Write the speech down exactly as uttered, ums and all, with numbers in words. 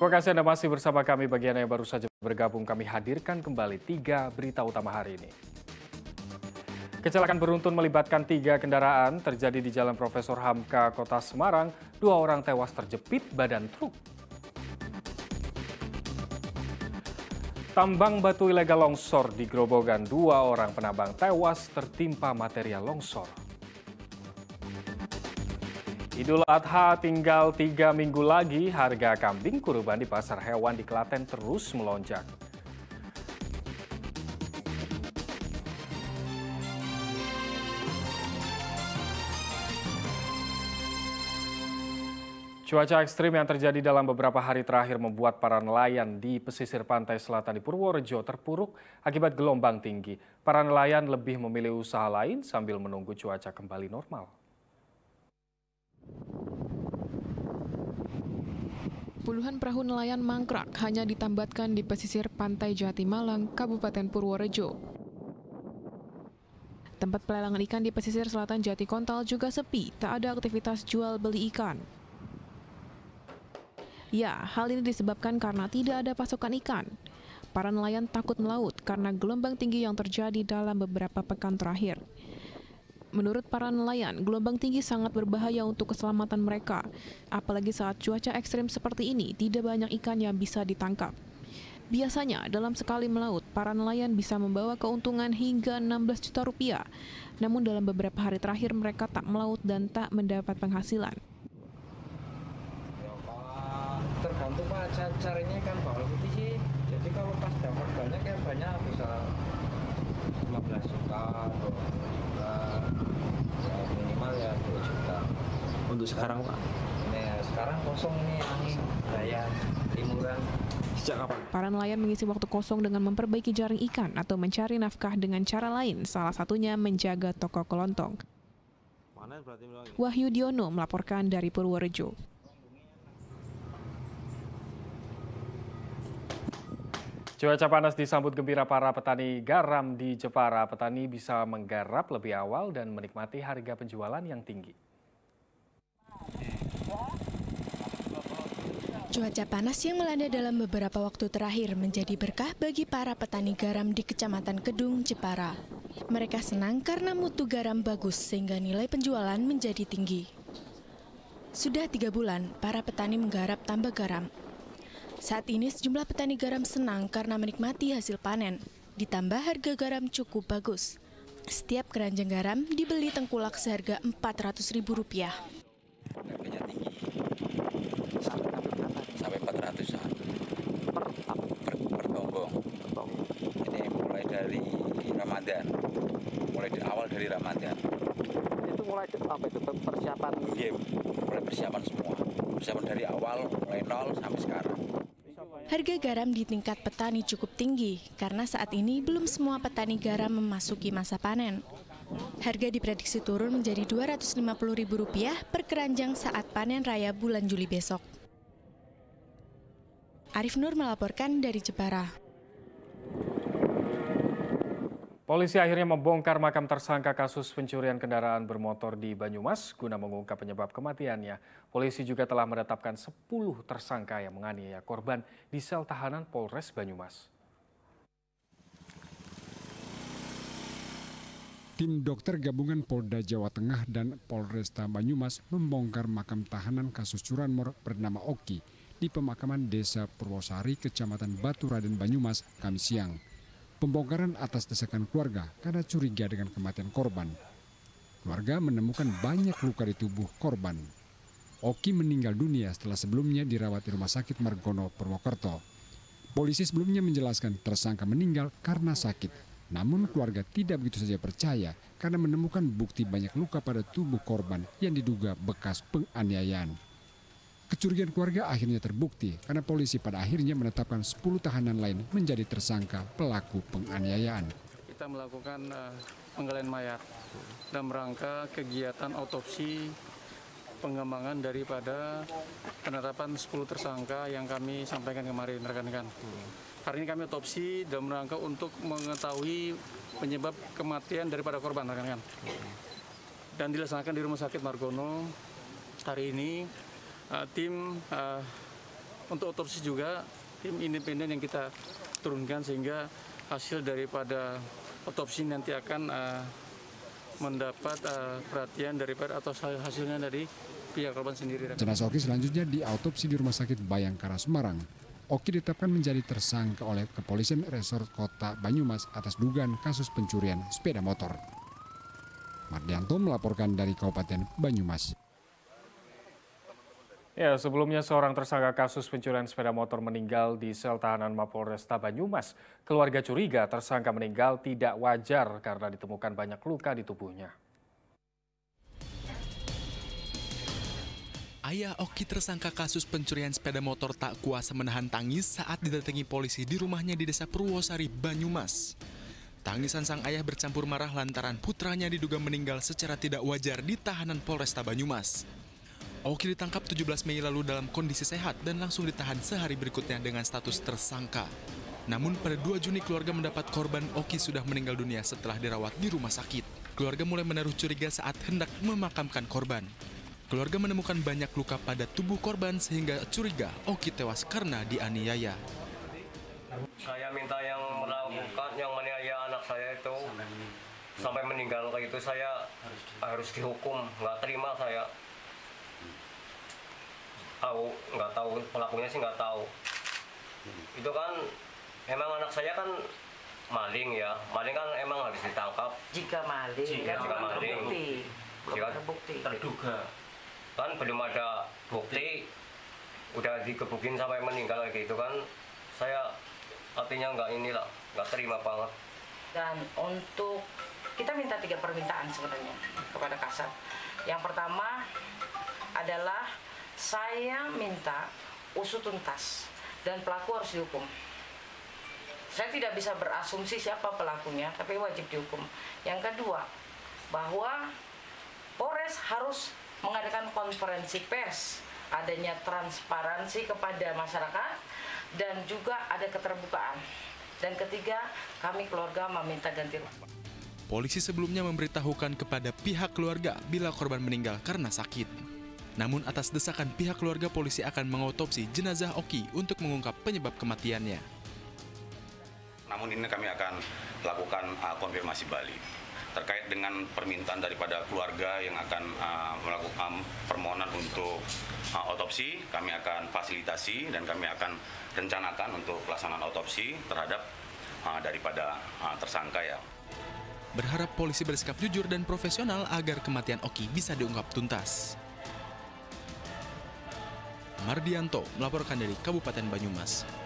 Terima kasih Anda masih bersama kami. Bagi Anda yang baru saja bergabung, kami hadirkan kembali tiga berita utama hari ini. Kecelakaan beruntun melibatkan tiga kendaraan terjadi di Jalan Profesor Hamka, Kota Semarang. Dua orang tewas terjepit badan truk. Tambang batu ilegal longsor di Grobogan. Dua orang penambang tewas tertimpa material longsor. Idul Adha tinggal tiga minggu lagi, harga kambing kurban di pasar hewan di Klaten terus melonjak. Cuaca ekstrim yang terjadi dalam beberapa hari terakhir membuat para nelayan di pesisir pantai selatan di Purworejo terpuruk akibat gelombang tinggi. Para nelayan lebih memilih usaha lain sambil menunggu cuaca kembali normal. Puluhan perahu nelayan mangkrak hanya ditambatkan di pesisir pantai Jati Malang, Kabupaten Purworejo. Tempat pelelangan ikan di pesisir selatan Jati Kontal juga sepi, tak ada aktivitas jual beli ikan. Ya, hal ini disebabkan karena tidak ada pasokan ikan. Para nelayan takut melaut karena gelombang tinggi yang terjadi dalam beberapa pekan terakhir. Menurut para nelayan, gelombang tinggi sangat berbahaya untuk keselamatan mereka. Apalagi saat cuaca ekstrim seperti ini, tidak banyak ikan yang bisa ditangkap. Biasanya, dalam sekali melaut, para nelayan bisa membawa keuntungan hingga enam belas juta rupiah. Namun dalam beberapa hari terakhir, mereka tak melaut dan tak mendapat penghasilan. Tergantung Pak, caranya kan bawal putih sih. Jadi kalau pas dapat banyak ya banyak bisa lima belas juta atau juta, ya minimal ya dua juta. Untuk sekarang Pak? Nah sekarang kosong nih angin raya timuran. Sejak kapan? Para nelayan mengisi waktu kosong dengan memperbaiki jaring ikan atau mencari nafkah dengan cara lain, salah satunya menjaga toko kelontong. Wahyu Diono melaporkan dari Purworejo. Cuaca panas disambut gembira para petani garam di Jepara. Petani bisa menggarap lebih awal dan menikmati harga penjualan yang tinggi. Cuaca panas yang melanda dalam beberapa waktu terakhir menjadi berkah bagi para petani garam di Kecamatan Kedung, Jepara. Mereka senang karena mutu garam bagus sehingga nilai penjualan menjadi tinggi. Sudah tiga bulan, para petani menggarap tambak garam. Saat ini sejumlah petani garam senang karena menikmati hasil panen. Ditambah harga garam cukup bagus. Setiap keranjang garam dibeli tengkulak seharga empat ratus ribu rupiah. Harganya tinggi, sampai empat ratusan per, per, per tombong. Ini mulai dari Ramadan, mulai di awal dari Ramadan. Itu mulai apa itu persiapan? Iya, mulai persiapan semua. Persiapan dari awal, mulai nol sampai sekarang. Harga garam di tingkat petani cukup tinggi karena saat ini belum semua petani garam memasuki masa panen. Harga diprediksi turun menjadi dua ratus lima puluh ribu rupiah per keranjang saat panen raya bulan Juli besok. Arif Nur melaporkan dari Jepara. Polisi akhirnya membongkar makam tersangka kasus pencurian kendaraan bermotor di Banyumas guna mengungkap penyebab kematiannya. Polisi juga telah menetapkan sepuluh tersangka yang menganiaya korban di sel tahanan Polres Banyumas. Tim dokter gabungan Polda Jawa Tengah dan Polresta Banyumas membongkar makam tahanan kasus curanmor bernama Oki di pemakaman Desa Purwosari, Kecamatan Batu Raden, Banyumas, Kamis siang. Pembongkaran atas desakan keluarga karena curiga dengan kematian korban. Keluarga menemukan banyak luka di tubuh korban. Oki meninggal dunia setelah sebelumnya dirawat di Rumah Sakit Margono, Purwokerto. Polisi sebelumnya menjelaskan tersangka meninggal karena sakit. Namun keluarga tidak begitu saja percaya karena menemukan bukti banyak luka pada tubuh korban yang diduga bekas penganiayaan. Kecurigaan keluarga akhirnya terbukti karena polisi pada akhirnya menetapkan sepuluh tahanan lain menjadi tersangka pelaku penganiayaan. Kita melakukan uh, penggalian mayat dalam rangka kegiatan autopsi pengembangan daripada penetapan sepuluh tersangka yang kami sampaikan kemarin rekan-rekan. Hari ini kami otopsi dalam rangka untuk mengetahui penyebab kematian daripada korban rekan-rekan. Dan dilaksanakan di Rumah Sakit Margono hari ini. Uh, tim uh, untuk otopsi juga tim independen yang kita turunkan sehingga hasil daripada otopsi nanti akan uh, mendapat uh, perhatian daripada atau hasilnya dari pihak korban sendiri. Jenazah Oki selanjutnya diautopsi di Rumah Sakit Bayangkara Semarang. Oki ditetapkan menjadi tersangka oleh Kepolisian Resort Kota Banyumas atas dugaan kasus pencurian sepeda motor. Mardianto melaporkan dari Kabupaten Banyumas. Ya, sebelumnya seorang tersangka kasus pencurian sepeda motor meninggal di sel tahanan Mapolresta Banyumas. Keluarga curiga tersangka meninggal tidak wajar karena ditemukan banyak luka di tubuhnya. Ayah Oki tersangka kasus pencurian sepeda motor tak kuasa menahan tangis saat didatangi polisi di rumahnya di Desa Purwosari, Banyumas. Tangisan sang ayah bercampur marah lantaran putranya diduga meninggal secara tidak wajar di tahanan Polresta Banyumas. Oki ditangkap tujuh belas Mei lalu dalam kondisi sehat dan langsung ditahan sehari berikutnya dengan status tersangka. Namun pada dua Juni keluarga mendapat korban Oki sudah meninggal dunia setelah dirawat di rumah sakit. Keluarga mulai menaruh curiga saat hendak memakamkan korban. Keluarga menemukan banyak luka pada tubuh korban sehingga curiga Oki tewas karena dianiaya. Saya minta yang melakukan, yang menganiaya anak saya itu sampai meninggal kayak itu, saya harus dihukum. Nggak terima saya. Tahu, nggak tahu pelakunya sih nggak tahu. Itu kan emang anak saya kan maling ya, maling kan emang harus ditangkap. Jika maling, jika, jika maling, terbukti, jika terbukti, terduga, kan belum ada bukti, udah dikebukin sampai meninggal kayak gitu kan, saya artinya nggak inilah, nggak terima banget. Dan untuk kita minta tiga permintaan sebenarnya kepada Kasat. Yang pertama adalah saya minta usut tuntas dan pelaku harus dihukum. Saya tidak bisa berasumsi siapa pelakunya, tapi wajib dihukum. Yang kedua, bahwa Polres harus mengadakan konferensi pers, adanya transparansi kepada masyarakat, dan juga ada keterbukaan. Dan ketiga, kami keluarga meminta ganti rugi. Polisi sebelumnya memberitahukan kepada pihak keluarga bila korban meninggal karena sakit. Namun atas desakan pihak keluarga, polisi akan mengautopsi jenazah Oki untuk mengungkap penyebab kematiannya. Namun ini kami akan lakukan uh, konfirmasi balik terkait dengan permintaan daripada keluarga yang akan uh, melakukan permohonan untuk uh, otopsi. Kami akan fasilitasi dan kami akan rencanakan untuk pelaksanaan otopsi terhadap uh, daripada uh, tersangka ya. Berharap polisi bersikap jujur dan profesional agar kematian Oki bisa diungkap tuntas. Mardianto melaporkan dari Kabupaten Banyumas.